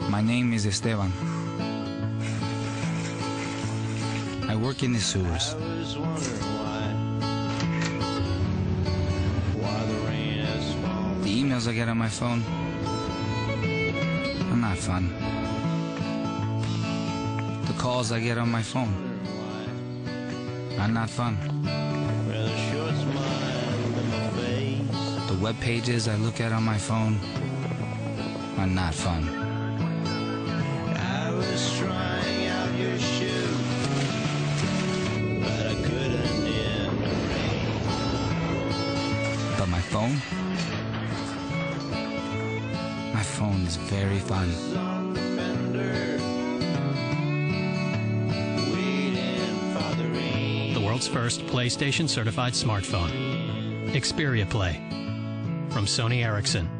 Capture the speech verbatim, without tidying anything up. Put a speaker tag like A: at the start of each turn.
A: My name is Esteban. I work in the sewers. The emails I get on my phone are not fun. The calls I get on my phone are not fun. The web pages I look at on my phone are not fun.
B: I was trying out your shoe, but I couldn't in the rain.
A: But my phone? My phone is very fun.
C: The world's first PlayStation certified smartphone. Xperia Play from Sony Ericsson.